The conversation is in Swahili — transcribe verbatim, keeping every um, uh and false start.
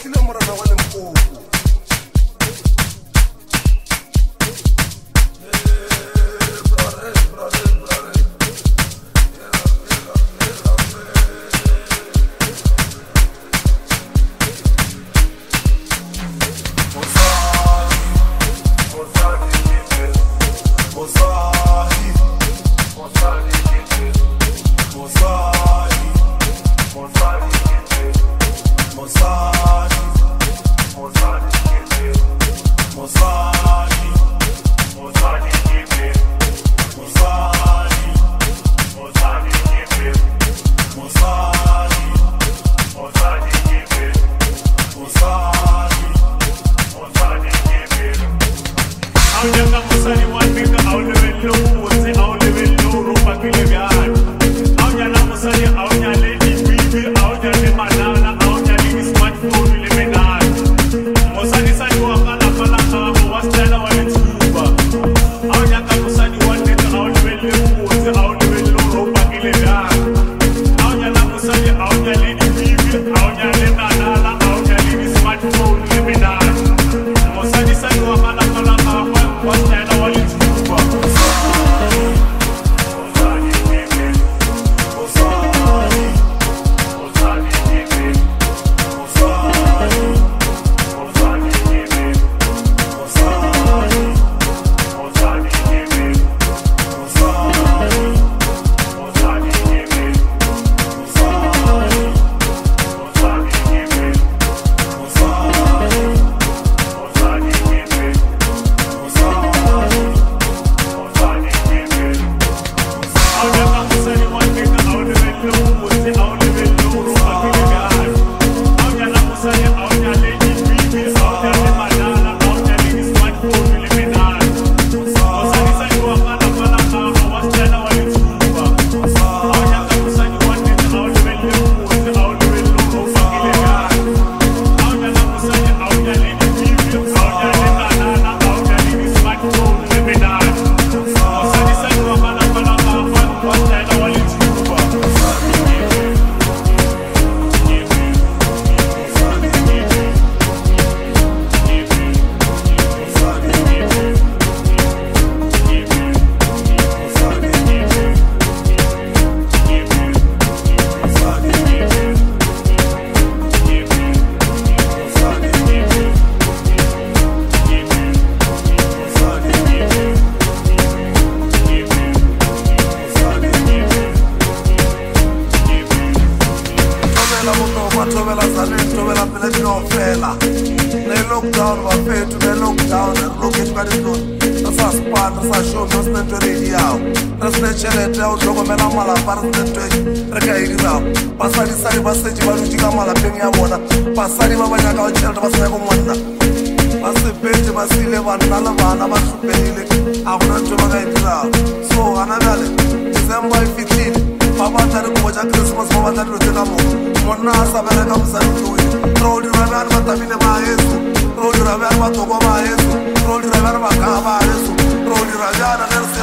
Kile Morena Wa Limpopo. Lockdown, wa fetu ne lockdown, rocket ka di zone. Sa spa, sa show, sa stand radio. Sa stand challenge, o jogo mela mala par stand twenty. Re ka ira. Pasari sari baseji baruji ka mala peng ya bona. Pasari ba banya ka o chelta basaya ko monna. Base page basile bana la bana ba supelile. Akuna joba ka ira. So ana dale December fifteenth. Papa tari ko ja Christmas papa tari ro teka mo. Monna asabere ka msani tuwi. Rodi ravan matamine ma Yesu. Rodi ravan matoko ma Yesu. Rodi ravan makaba Yesu. Rodi ravan